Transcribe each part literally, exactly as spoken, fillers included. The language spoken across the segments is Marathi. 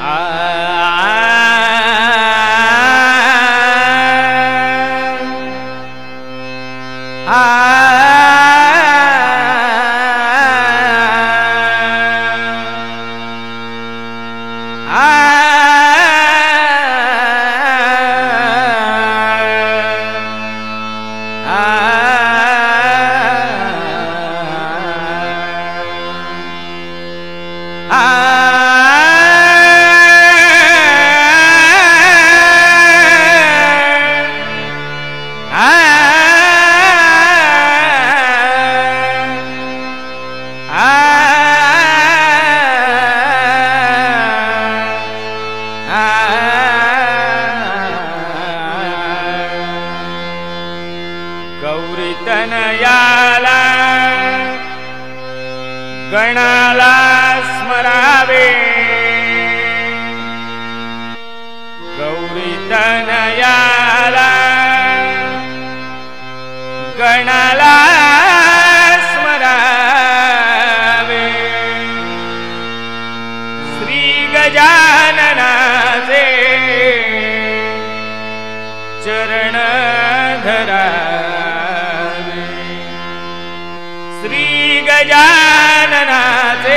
गणाला स्मरावे गौरी तनयाला गणाला स्मरावे श्री गजाननाचे चरण धरावे श्री गजाननाचे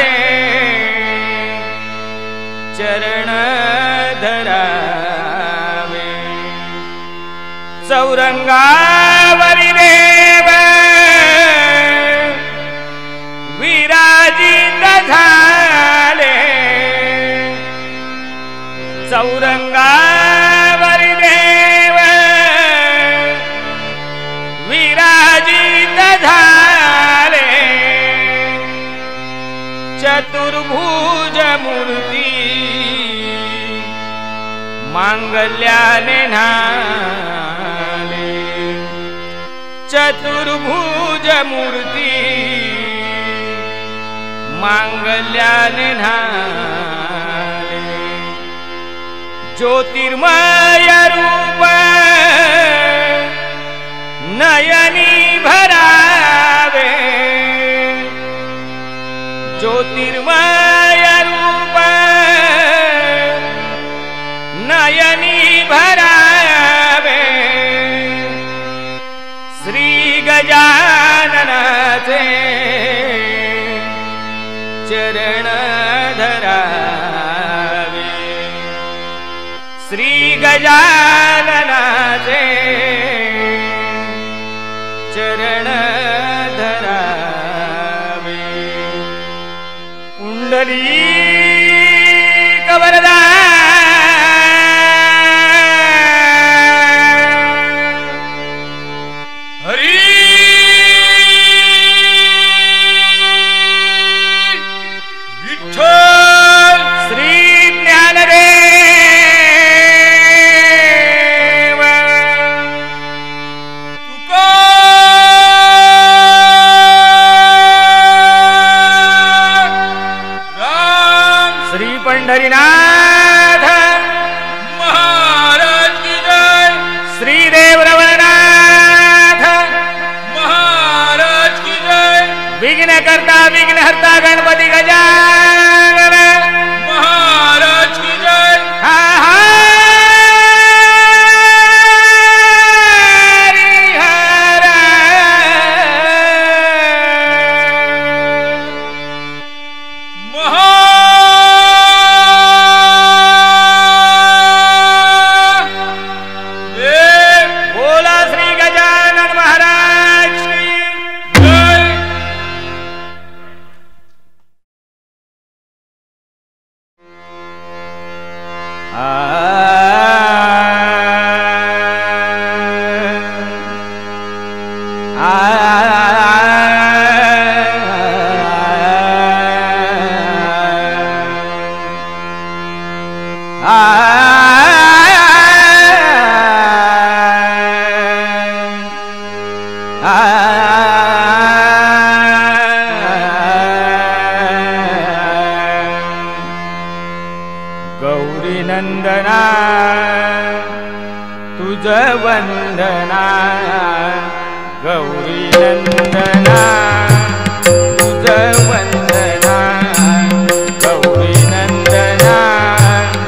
चरण धरावे चौरंगावरी देव विराजित झाले चौरंगावरी देव विराजित झाले चतुर्भुज मूर्ती मांगल्याने न्हाले चतुर्भुज मूर्ती मांगल्याने न्हाले ज्योतिर्मय रूप नयनी भरावे ज्योतिर्मय रूप नयनी भरावे श्री गजाननाचे चरण धरावे श्री गजाननाचे चरण धरावे पुंडलीक वरदा हरी विठ्ठल श्री ज्ञानदेव श्री पंढरीनाथ महाराज की जय श्री देवरवनाथ महाराज की जय विघ्नकर्ता विघ्नहर्ता गणपति गजानन महाराज की जय हा हा गौरी नंदना तुझ वंदना गौरी नंदना तुझ वंदना गौरी नंदना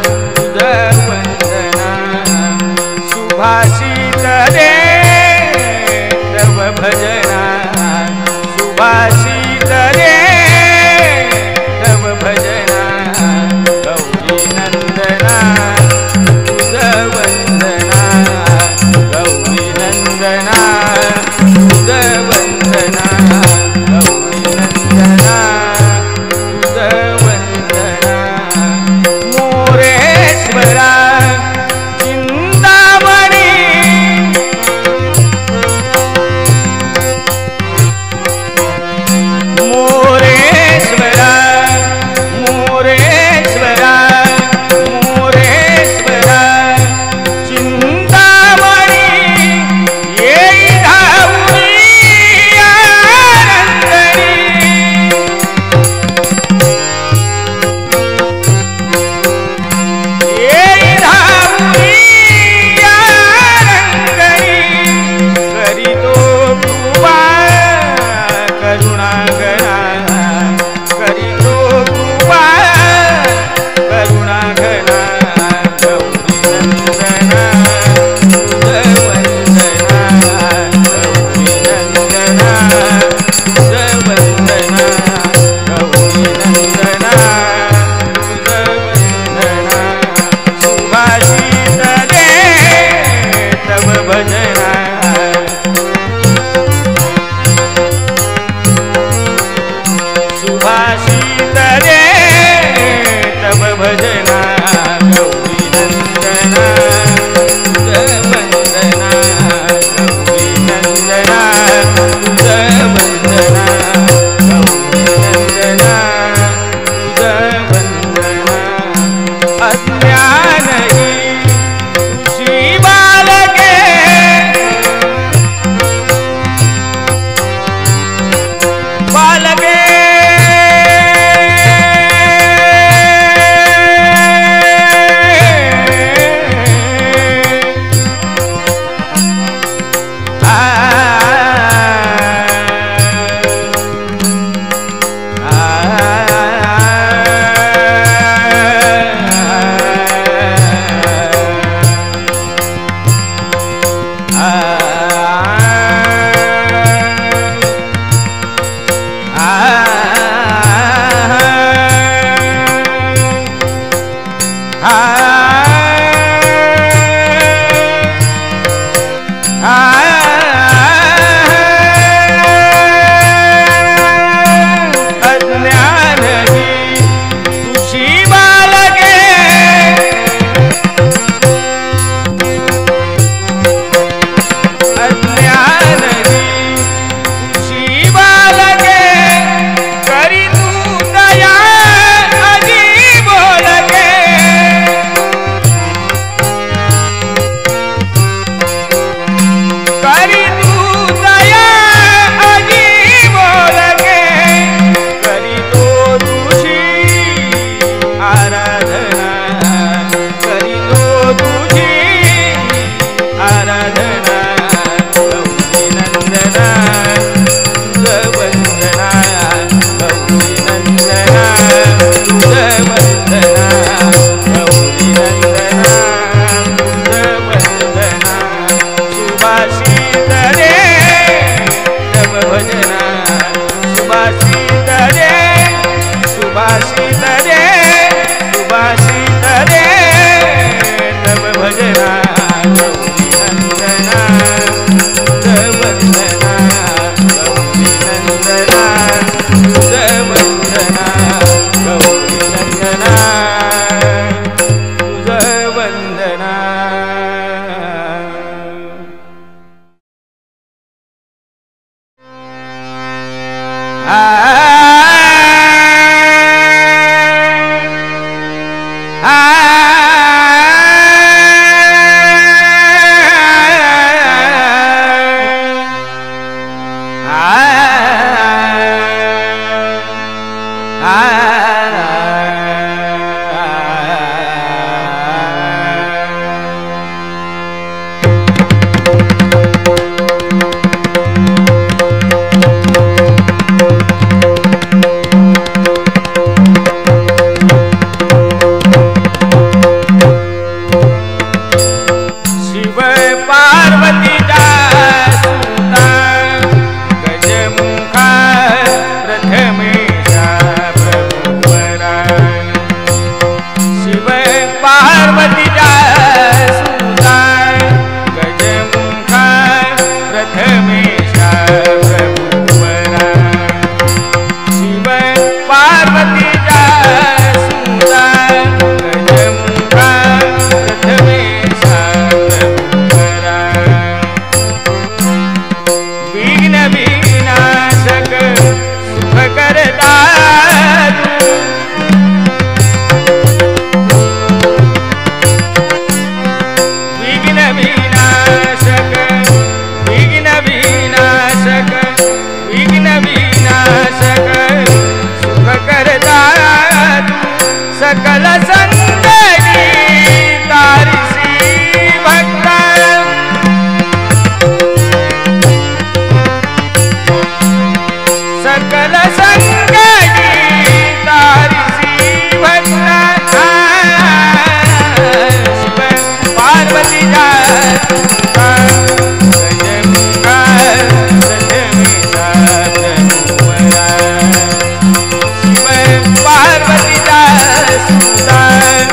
पार्वती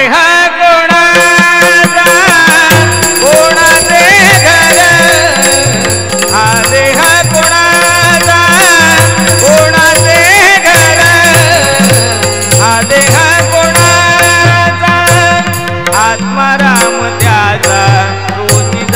देह कोणाचा कोणाचे घर हा देह कोणाचा कोणाचे घर हा देह कोणाचा आत्माराम त्याचा रोजी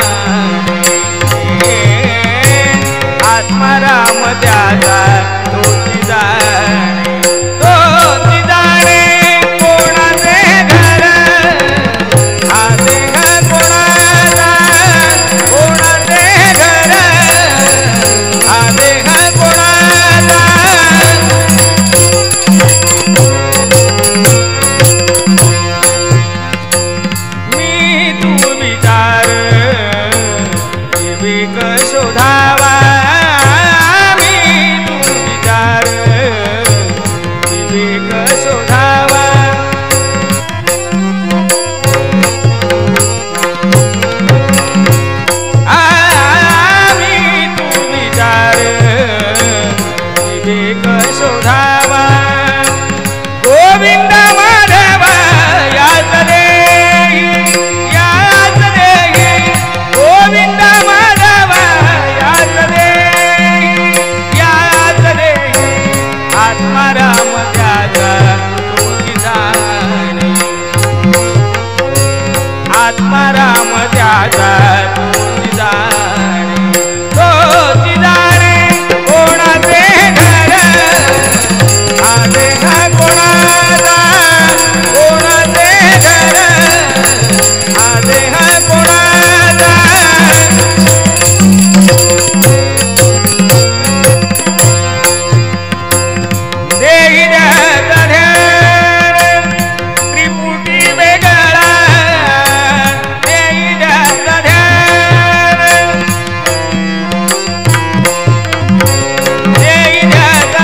जाणे आत्माराम त्याचा रोजी जाणे रोजी जाणे कोणाचे घर हा देह कोणाचा कोणाचे घर हा देह कोणाचा मी तू विचार विवेक शोधावा मी तू विचार विवेक शोधावा आम्ही तू विचार विवेक शोधावा गोविंद माधव याच देही याच देही गोविंद माधव याच देही याच देही आत्माराम त्याचा रोजी जाणे आत्माराम त्याचा रोजी जाणे रोजी जाणे कोणाचे घर हा देह कोणाचा कोणाचे घर हा देह कोणाचा देही द्याचा ध्यान त्रिपुटी वेगळा देही द्याचा ध्यान देही द्याचा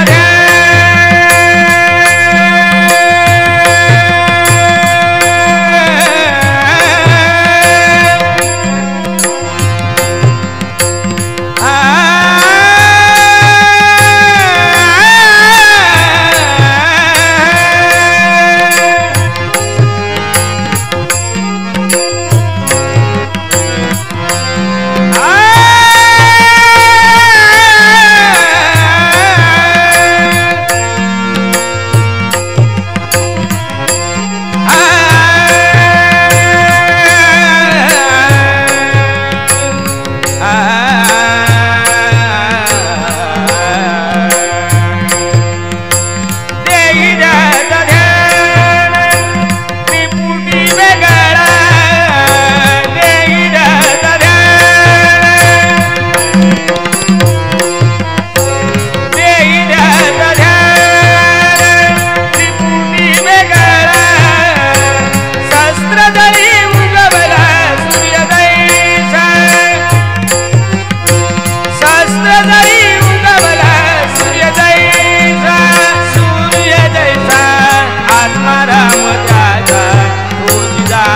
आत्माराम त्याचा रोजी जाणे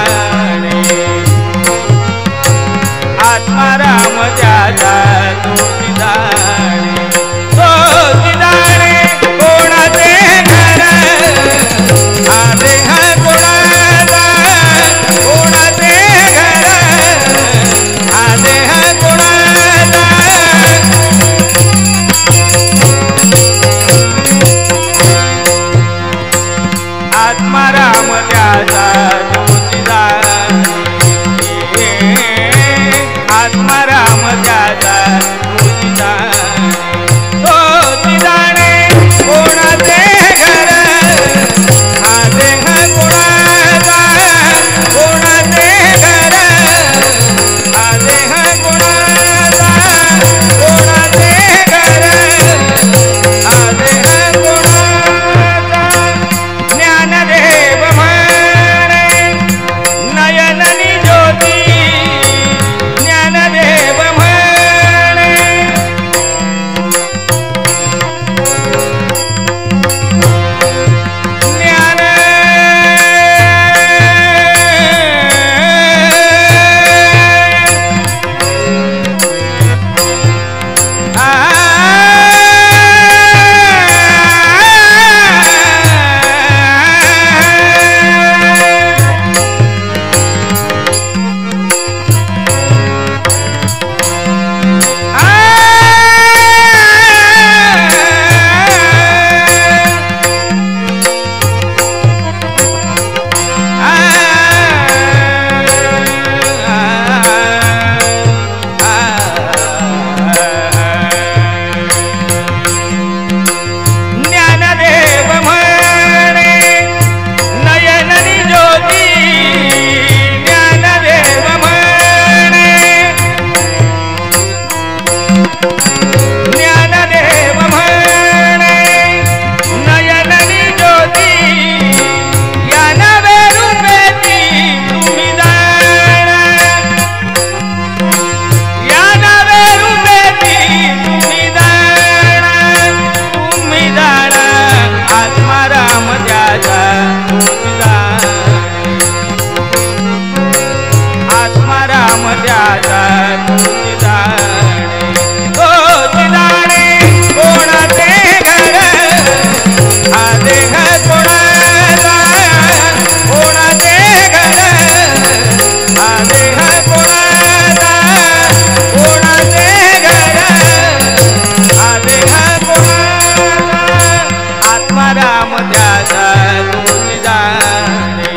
त्याचा तूच जाणे, तोच जाणे कोणाचे घर हा देह कोणाचा, कोणाचे घर हा देह कोणाचा, कोणाचे घर हा देह कोणाचा, आत्माराम त्याचा तूच जाणे,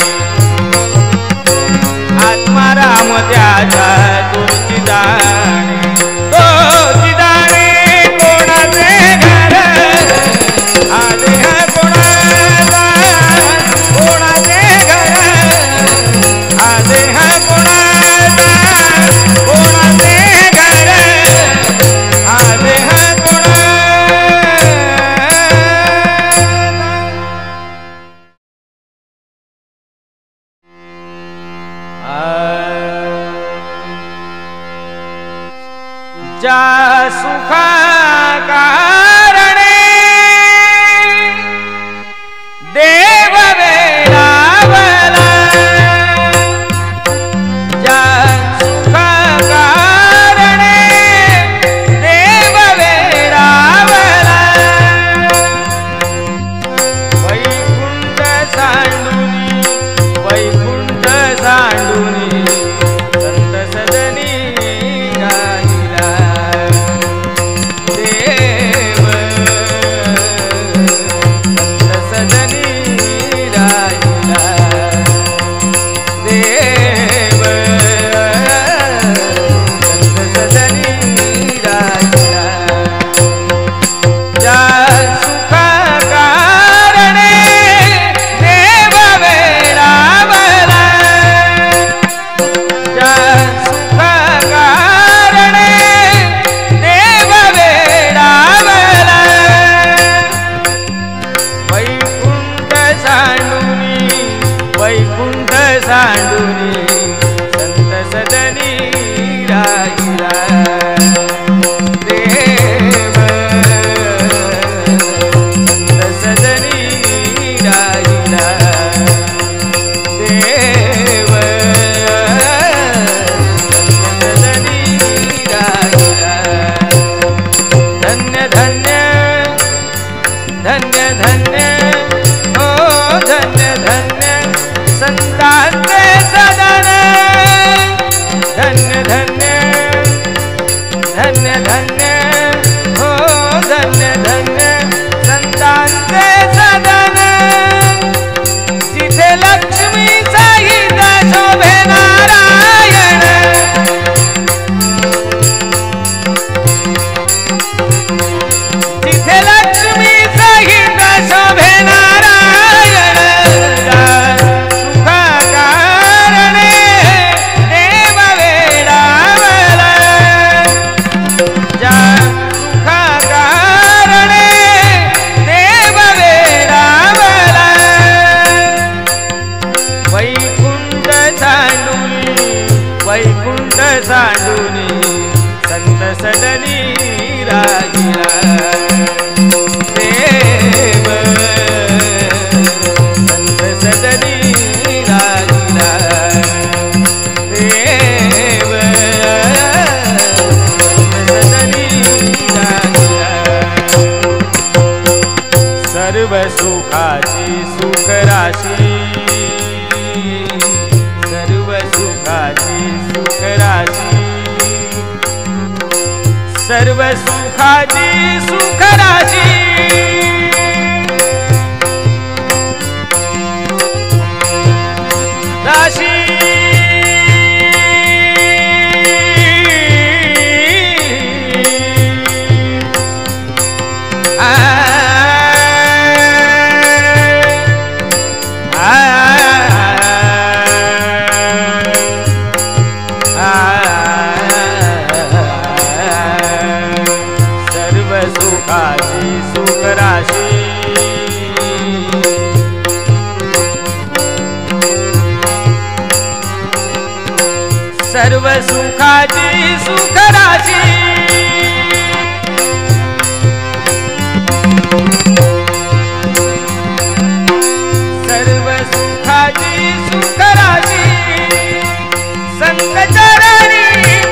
आत्माराम त्याचा तूच जाणे, तोच जाणे कोणाचे घर हा देह कोणाचा, कोणाचे घर हा देह कोणाचा, कोणाचे घर हा देह ज्या सुखा कारणे देव वेडावला, ज्या सुखा कारणे देव वेडावला, वैकुंठ सांडुनी वैकुंठ सांडुनी संत सदनी राहिला, देव संत सदनी राहिला, देव संत सदनी राहिला, ज्या सुखा कारणे देव वेडावला, ज्या सुखा कारणे देव वेडावला, वैकुंठ सांडुनी वैकुंठ सांडुनी संत सदनी राहिला, देव संत सदनी राहिला, देव संत सदनी राहिला, धन्य धन्य धन्य धन्य ओ धन्य धन्य संतांचे सदन, धन्य धन्य धन्य धन्य हो धन्य धन्य संतांचे सदन, जिथे लक्ष्मी सहित शोभे नारायण, जिथे लक्ष्मी सहित शोभे नारायण, ज्या सुखा कारणे देव वेडावला, ज्या सुखा कारणे देव वेडावला, वैकुंठ सांडुनी वैकुंठ सांडुनी संत सदनी राहिला, देव संत सदनी राहिला, देव संत सदनी राहिला, सर्व सुखाची सुख राशी, सर्व सुखाची सुख राशी, सर्व सुखाची सुख राशी, राशी आ आ सर्व सुखाची सुख राशी, सर्व सुखाची सुख राशी, सर्व सुखाची सुख राशी, संत चरणी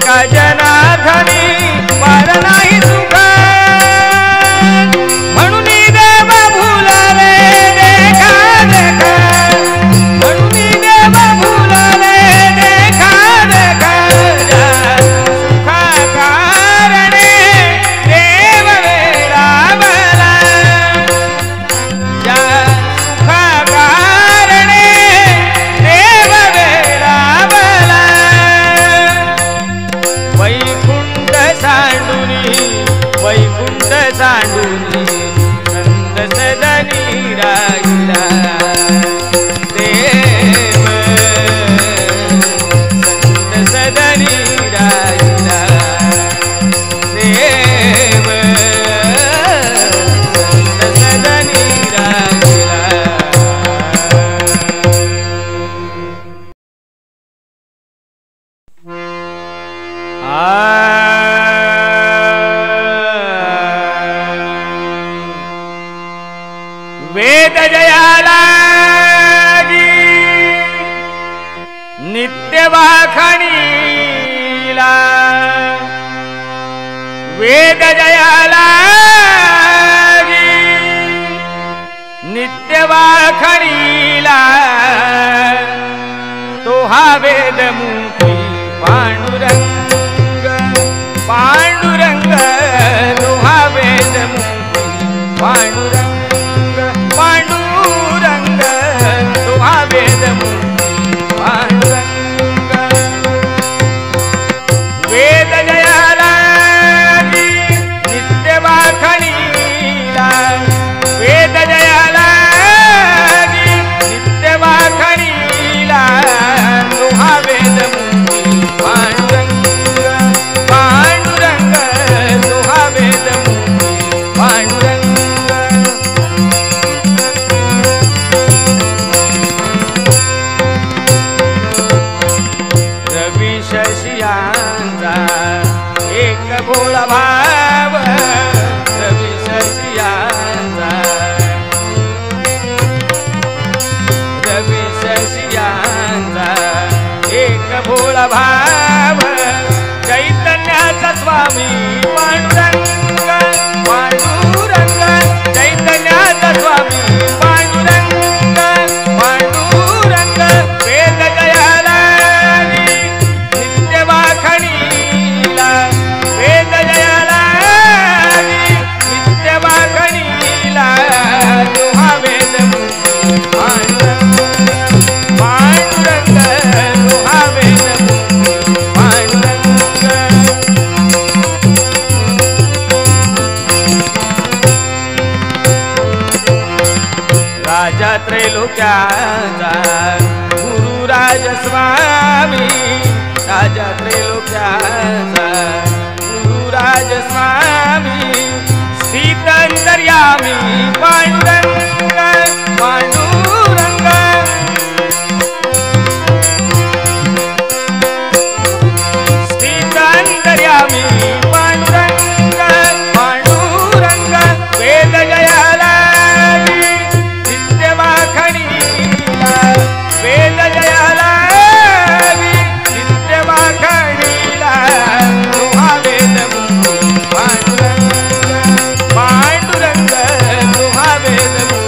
एका जनार्दनी पार नाही सुख म्हणून देव भुलले देखा देखा म्हणून देव भुलले देखा देखा सुखा कारणे देव वेडावला या सुखा कारणे देव वेडावला वैकुंठ सांडुनी वैकुंठ सांडुनी नंद सदनी राहिला देव नंद सदनी राहिला देव नंद सदनी राहिला वेद जयाला नित्य वाखणीला वेद जयाला नित्य वाखणीला तो हा वेद मुखी पांडुरंग पांडुरंग तो हा वेद मुखी पांडुरंग पांडुरंग तो हा वेद मुखी पांडुरंग वेद जयाला नित्य वाखणीला वेद जयाला नित्य वाखणीला तो हा वेद मुखी पांडुरंग पांडुरंग तो हा वेद मुखी पांडुरंग रवी शशियांचा एक भोळा भाव रवी शशियांचा रवी शशियांचा एक भोळा भाव चैतन्याचा स्वामी पांडुरंग पांडुरंग चैतन्याचा स्वामी पांडुरंग पांडुरंग वेद जयाला नित्य वाखणीला वेद जयाला नित्य वाखणीला तो हा वेद मुखी पांडुरंग पांडुरंग तो हा वेद मुखी पांडुरंग राजा त्रैलोक्याचा गुरुराज स्वामी राजा त्रैलोक्याचा गुरुराज स्वामी स्थित अंतर्यामी पांडुरंग पांडुरंग स्थित अंतर्यामी पांडुरंग पांडुरंग वेद जयाला नित्य वाखणीला वेद जयाला नित्य वाखणीला तो हा वेद मुखी पांडुरंग पांडुरंग तो हा वेद मुखी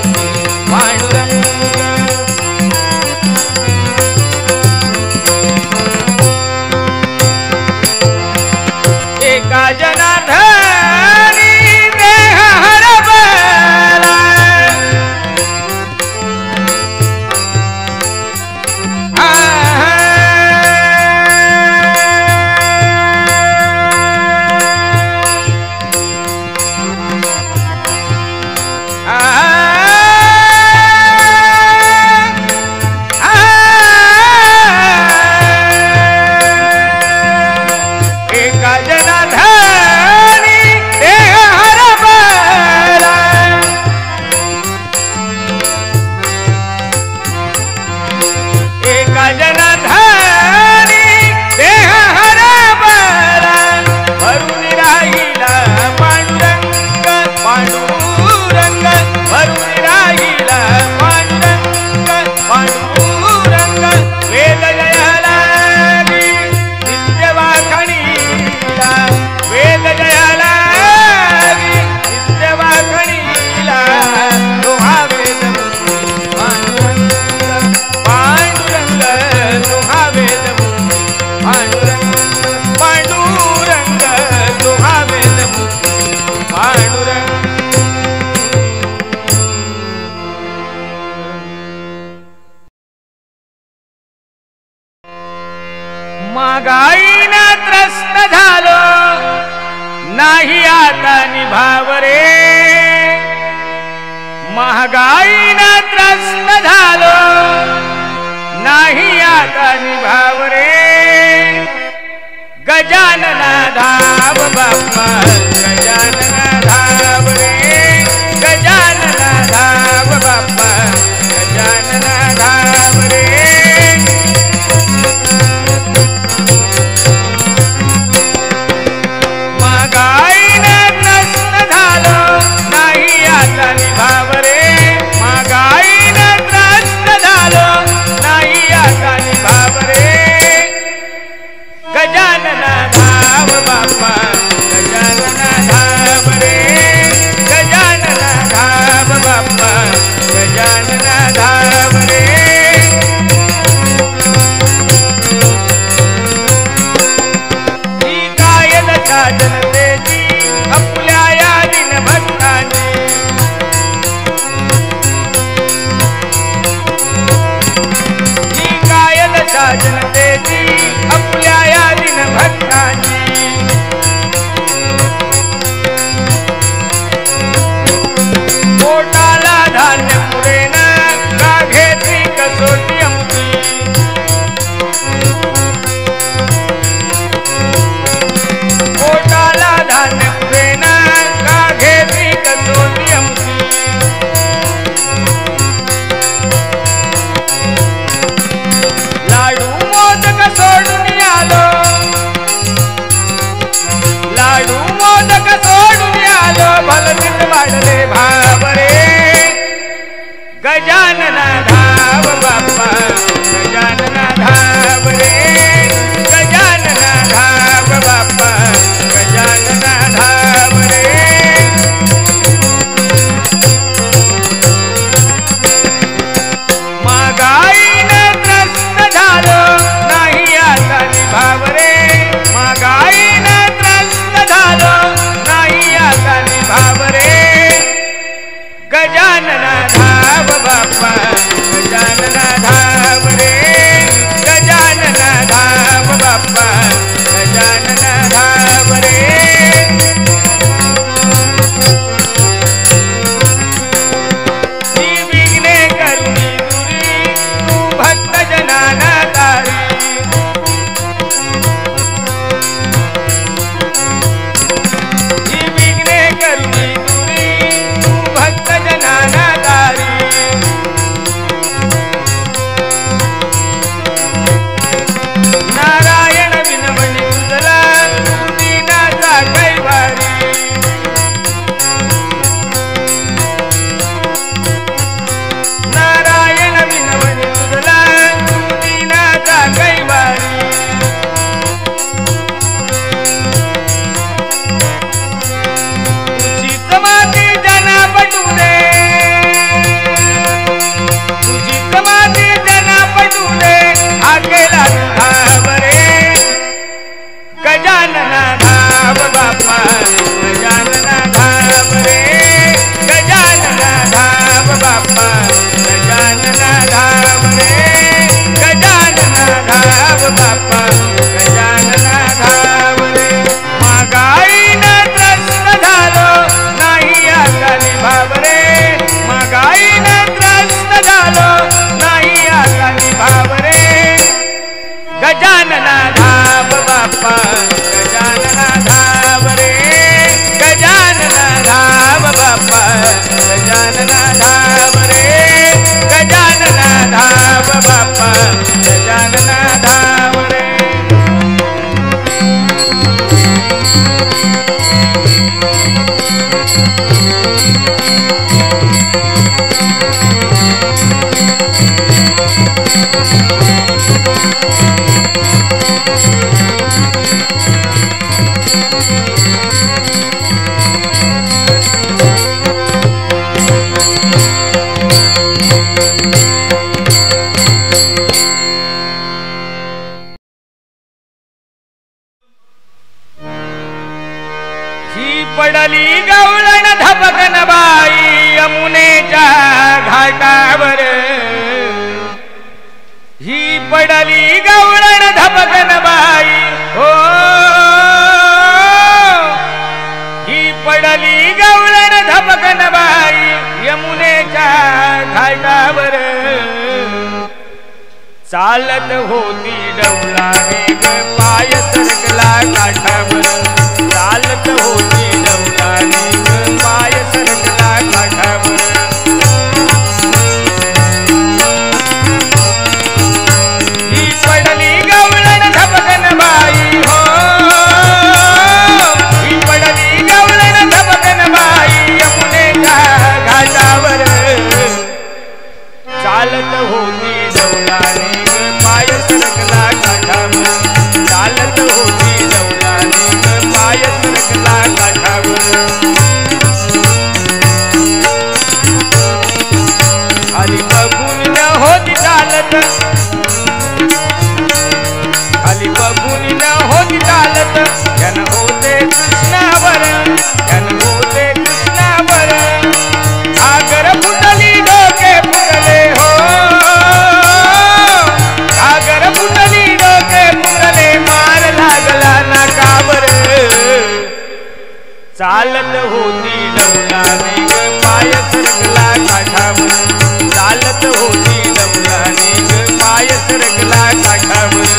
महागाईना त्रस्त झालो नाही आता निभाव रे, महागाईना त्रस्त झालो नाही आता निभाव रे, गजानना धाव बाप्पा गजानना धाव रे, गजानना धाव बाप्पा गजानना धाव रे, महागाईना त्रस्त झालो नाही आता निभाव रे, महागाईना त्रस्त झालो नाही आता निभाव रे, गजानना धाव बाप्पा गजानना धाव रे, गजानना धाव बाप्पा गजानना धाव रे, ही काय दशा जनतेची आपल्या या दिन भक्तांची, ही काय दशा जनतेची आपल्या या दिन भक्तांची, पोटाला धान्य पुरेना का घेतली कसोटी आमची, पोटाला धान्य पुरेना का घेतली कसोटी आमची, लाडू मोदक सोडून आलो, लाडू मोदक सोडून आलो भलतीत वाढले भाव रे, गजानना धाव बाप्पा गजानना धाव रे, गजानना धाव बाप्पा गजानना धाव रे, महागाईना त्रस्त झालो नाही आता निभाव रे, महागाईना त्रस्त झालो नाही आता निभाव रे, गजानना धाव बाप्पा गजानना धाव रे, गजानना धाव बाप्पा गजानना धाव रे, ही विघ्ने करुणी दुरी तू भक्त जनाना तारी, ही विघ्ने करुणी दुरी तू भक्त जनाना तारी, नारायण विनवणी तुझला तू दीनाचा कैवारी, नारायण विनवणी तुझला तू दीनाचा कैवारी, तुझीच माती जना पटू दे, तुझीच माती जना पटू दे आकेला धाव रे, गजानना धाव बाप्पा गजानना धाव रे, गजानना धाव बाप्पा गजानना धाव रे, गजानना धाव बाप्पा गजानना धाव रे, महागाईना त्रस्त झालो नाही आता निभाव रे, महागाईना त्रस्त झालो नाही आता निभाव रे, गजानना धाव बाप्पा गजानना धाव रे, गजानना धाव बाप्पा गजानना धाव रे, गजानना धाव बाप्पा गजानना धाव रे, पडली गवळण धबकन बाई यमुनेच्या घाटावर, ही पडली गवळण धबकन बाई चालत होती डौलाने ग पाय सरकला काठावर चालत होती डौलाने ग पाय सरकला काठावर ही पडली गवळण धबकन बाई हो ही पडली गवळण धबकन बाई यमुनेच्या घाटावर चालत होती डौलाने ग पाय सरकला काठावर चालत होती डौलाने ग पाय सरकला काठावर खाली बघून न होती चालत खाली बघून न होती चालत जन होते कृष्णावर जन होते कृष्णावर आगर फुटली डोके फुटले हो आगर फुटली डोके फुटले मार लागला नाकावर चालत होती डौलाने ग पाय सरकला काठावर चालत होती डौलाने ग पाय सरकला काठावर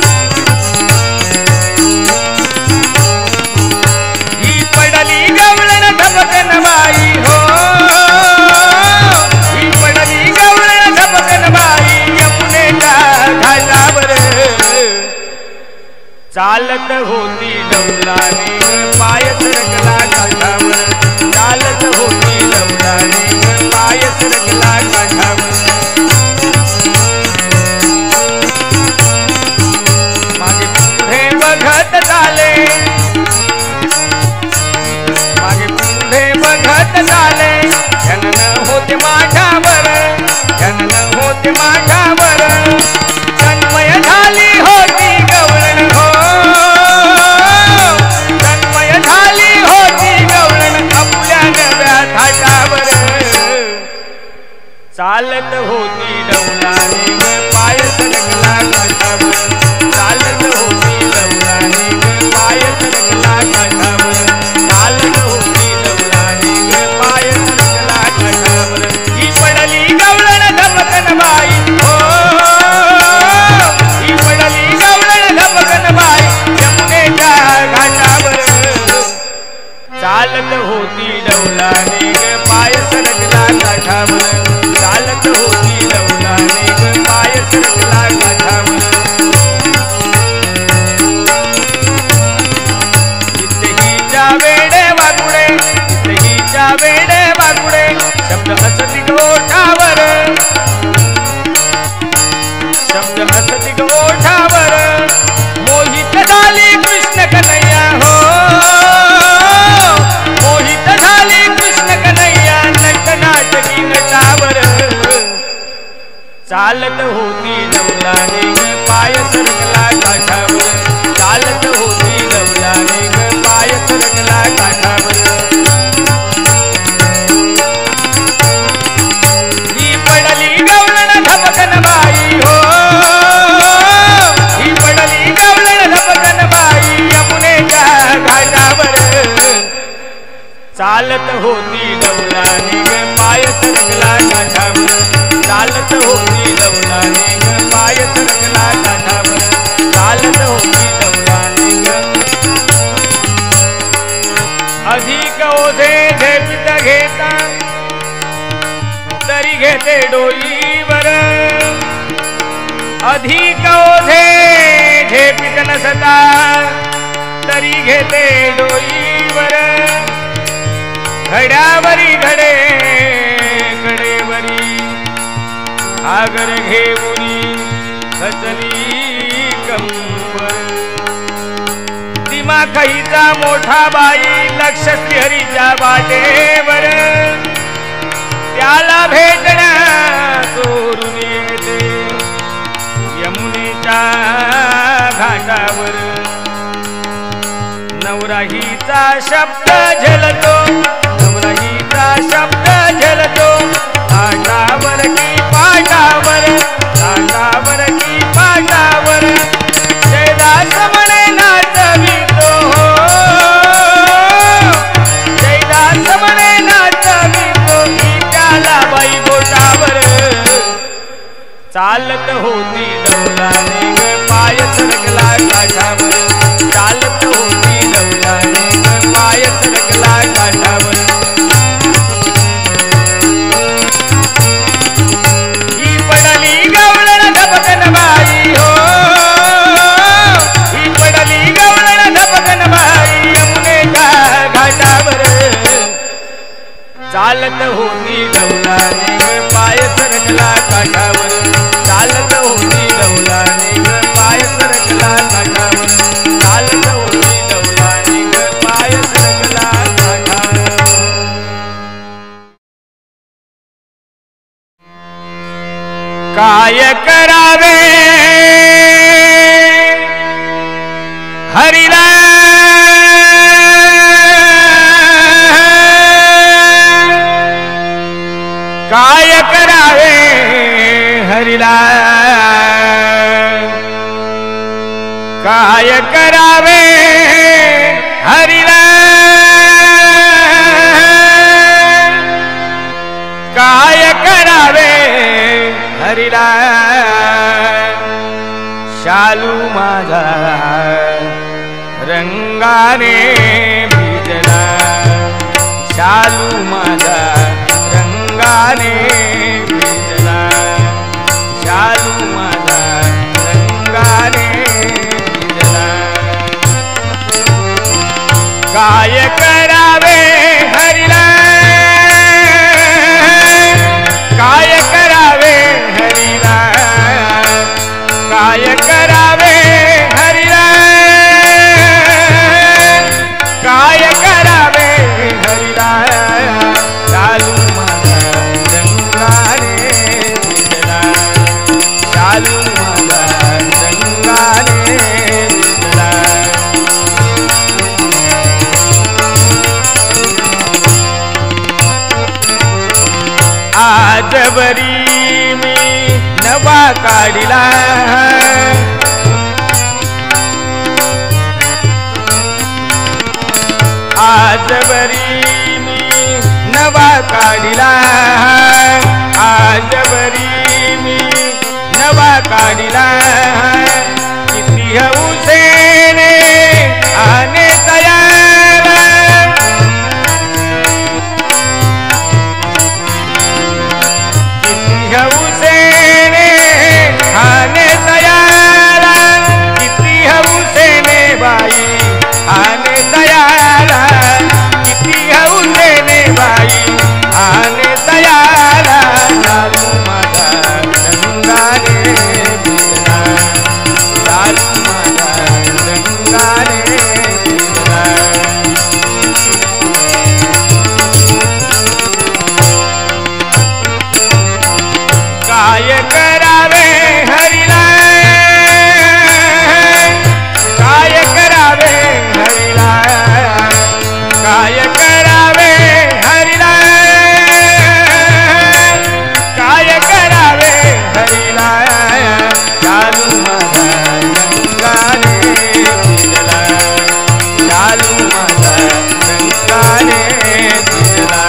ही पडली गवळण धबकन बाई हो ही पडली गवळण धबकन बाई यमुनेच्या घाटावर चालत होती डौलाने ग पाय सरकला काठावर चालत होती डौलाने ग पाय सरकला काठावर मागे पुढे बघत चाले मागे पुढे बघत चाले जनन होते माझ्यावर जनन होते माझ्यावर तन्मय झाली होती गवळण हो तन्मय झाली होती गवळण आपल्या नव्या थाटावर चालत होती डौलाने ग पाय सरकला काठावर चालत होती डौलाने ग पाय सरकला काठावर चालत होती डौलाने ग पाय सरकला काठावर ही पडली गवळण धबकन बाई हो ही पडली गवळण धबकन बाई यमुनेच्या घाटावर चालत होती डौलाने ग पाय सरकला काठावर चालत होती डौलाने ग पाय सरकला काठावर इथहीच्या वेडे वागुडे इथहीच्या वेडे वागुडे शब्द हसती गोठावर शब्द हसती गोठावर मोहित झाली कृष्ण कन्हैया हो मोहित झाली कृष्ण कन्हैया नट नाटकी नटावर चालत होती डौलाने ग पाय सरकला काठावर चालत होती डौलाने ग पाय सरकला काठावर ही पडली गवळण धबकन बाई हो ही पडली गवळण धबकन बाई यमुनेच्या घाटावर चालत होती डौलाने ग पाय सरकला काठावर चालत होती डौलाने ग पाय सरकला काठावर चालत होती डौलाने ग अधिक ओझे झेपित घेता तरी घेते डोईवर अधिक ओझे झेपित नसता तरी घेते डोईवर घड्यावरी घडे कडेवरी आगर घेऊनी खचली कंबर दिमाखाईचा मोठा बाई लक्ष श्रीहरीच्या वाटेवर त्याला भेटण्या चोरून येते यमुनेच्या घाटावर नवराहीचा शब्द झलतो नवराहीचा शब्द झलतो पाटावर की पाटावर पाटावर की पाटावर जयदास म्हणे नाचवितो हो जयदास म्हणे नाचवितो त्याला बाई बोटावर चालत होती चालत होती डौलाने ग पाय सरकला काठावर चालत होती डौलाने ग पाय सरकला काठावर चालत होती डौलाने ग पाय सरकला काठावर काय करावे हरिला काय करावे हरिला काय करावे हरिला काय करावे हरिला शालू माझा रंगाने भिजला शालू माझा रंगाने भिजला शालू माझा रंगाने भिजला काय करावे हरिला काय करावे हरिला काय करावे हरिला काय करावे हरिला शालू माझा रंगाने भिजला शालू माझा रंगाने भिजला आज बरी मी नवा काढिला आज बरी मी नवा काढिला आज बरी मी नवा काढिला किती हौसेने आने तयार किती हौसेने आने तयार किती हौसेने बाई आने तयार किती हौसेने बाई आने तयार शालू माझा रंगाने भिजला शालू माझा रंगाने भिजला काय करावे हरिला काय करावे हरिला काय करावे हरिला काय करावे हरिला शालू माझा रंगाने भिजला शालू माझा रंगाने भिजला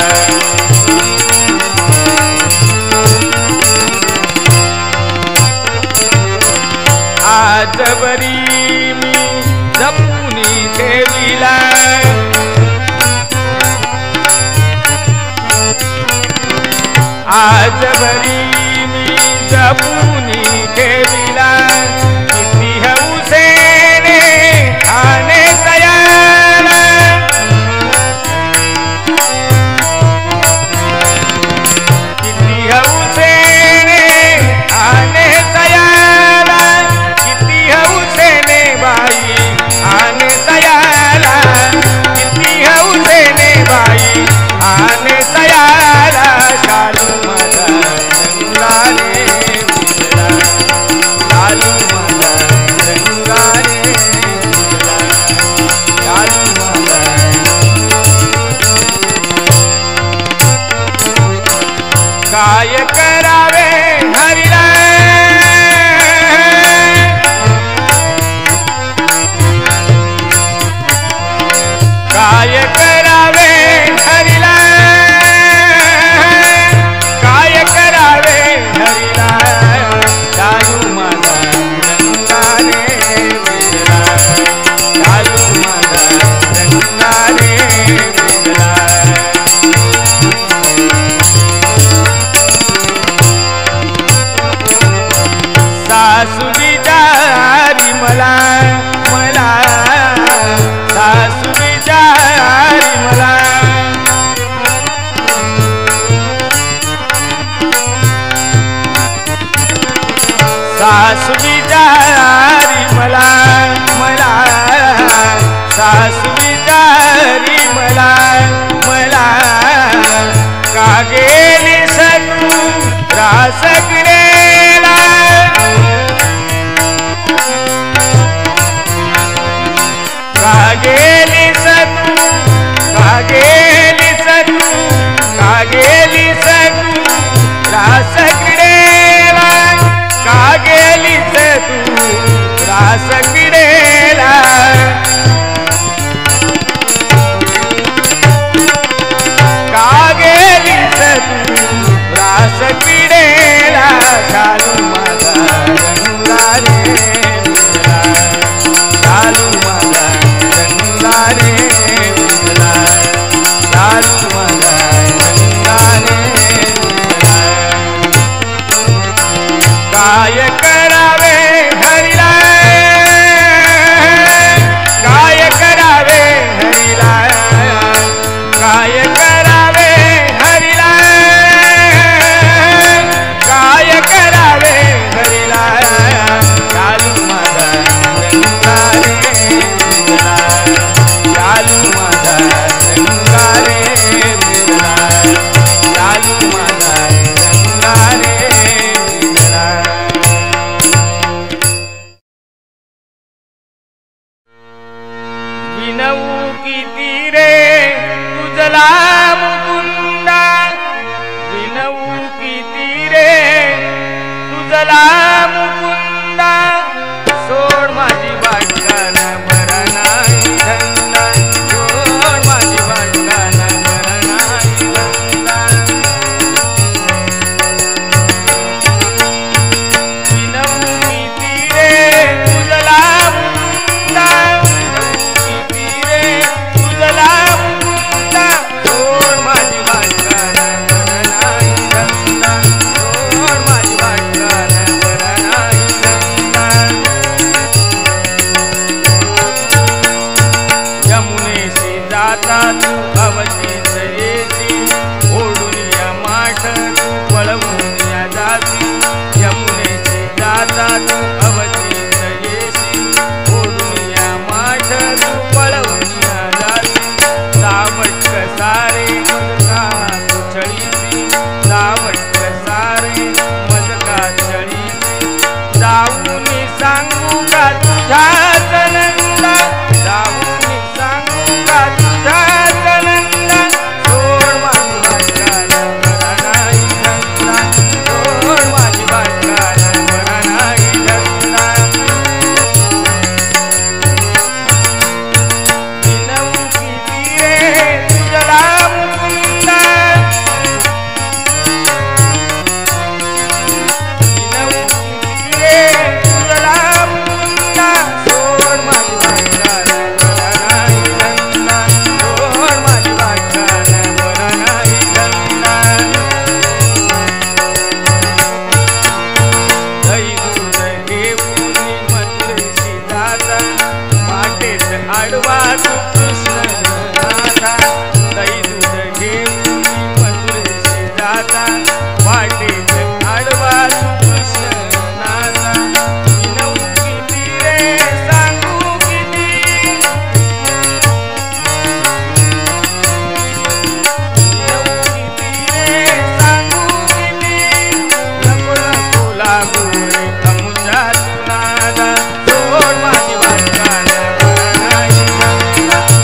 आज बरी मी जपूनी ठेविला आज बरी मी जपूनी ठेविला किती हौसेने आने तयार किती हौसेने आने तयार किती हौसेने बाई आने तयार किती हौसेने बाई आने तयार शालू माझा रंगाने भिजला शालू रास क्रीडेला का गेलीस तू का गेलीस तू का गेलीस तू रास क्रीडेला का गेलीस तू रास क्रीडेला का गेलीस तू रास क्रीडेला चालू माझा रंगला रे मिळला चालू माझा रंगला रे मिळला चालू माझा रंगला रे मिळला काय करावे हरिला काय करावे हरिला काय करावे हरिला काय करावे हरिला चालू माझा रंगा रे मिळला चालू माझा रंगा रे मिळला चालू माझा रंगा रे मिळला विनवू किती रे तुझला मुकुंदा विनवू किती रे तुझला मुकुंदा सोड माझी बाटकान बरा नाही धंदा सोड माझी बाटकान बरा नाही धंदा विनवू किती रे तुझला मुकुंदा किती रे तुझला मुकुंदा सोड माझी बाटकान बरा नाही धंदा सोड माझी बाटकान बरा नाही धंदा यमुनेशी जाता तू अवशीच येशी ओढून या माठ तू पळवून या जाती यमुनेशी जाता तू अवशीच येशी ओढून या माठ तू पळवून या जाती सावट सारे मजका तू छळीसी सावट सारे मजका छळीसी जाऊन सांगू का तुझ्याच नंदा जाऊन सांगू का तुझ्याच नंदा सोड माझी बाटकान बरा नाही धंदा सोड माझी बाटकान बरा नाही धंदा विनवू किती रे तुझला मुकुंदा विनवू किती रे तुझला मुकुंदा सोड माझी बाटकान बरा नाही धंदा सोड माझी बाटकान बरा नाही धंदा दही दूध घेऊन मथुरेशी जाता वाटेत आडवा तू कृष्ण नाथा दही दूध घेऊन मथुरेशी जाता वाटेत आडवा तू कृष्ण नाथा विनवू किती रे सांगू किती विनवू किती रे सांगू किती नको नको लागू रे अमुजा तुनादा सोड माझी बाटकान बरा नाही धंदा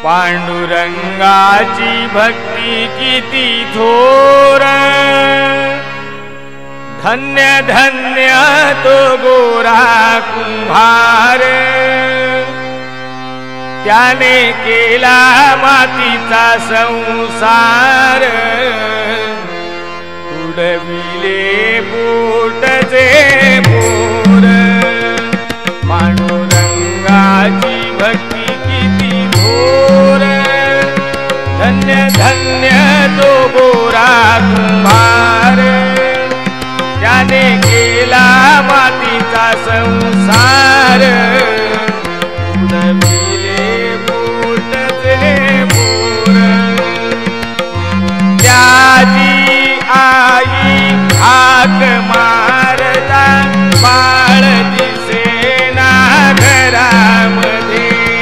पांडुरंगाची भक्ती किती थोर, धन्य धन्य तो गोरा कुंभार, त्याने केला मातीचा संसार, उडविले पोटचे पोर। पांडुरंगाची भक्ती किती थोर, धन्य धन्य तो गोरा कुंभार, त्याने केला मातीचा संसार, उडविले पोटचे पोर। त्याची आई हाक मारता बाळ दिसेना घरामध्ये,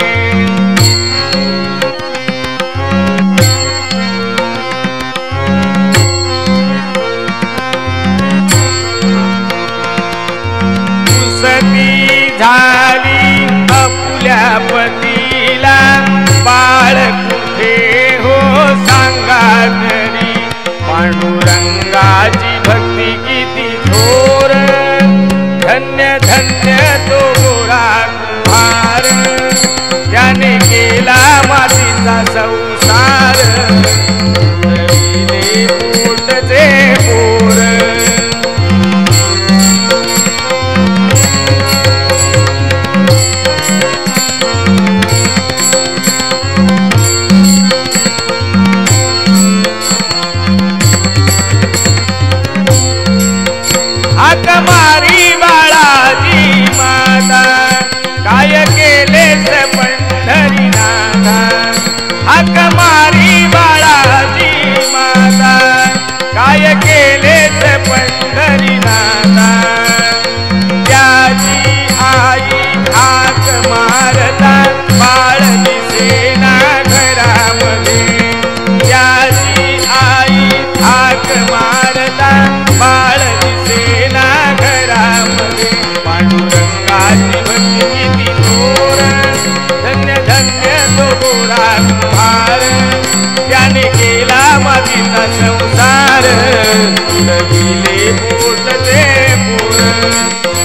उसती झाली आपल्या पतीला, बाळ कुठे हो सांगा तरी। पांडुरंगाची भक्ती किती थोर, धन्य धन्य तो गोरा कुंभार, त्याने केला मातीचा संसार, उडविले पोटचे पोर। हाक मारी बाळाची माता, काय केलेस पंढरीनाथा। हाक मारी बाळाची माता, काय केलेस पंढरीनाथा। त्याची आई हाक मारता बाळ दिसेना घरामध्ये, त्याची आई हाक मारता बाळ दिसेना घरामध्ये। पांडुरंगाची भक्ती किती थोर, धन्य धन्य तो गोरा कुंभार, त्याने केला मातीचा संसार, उडविले पोटचे पोर।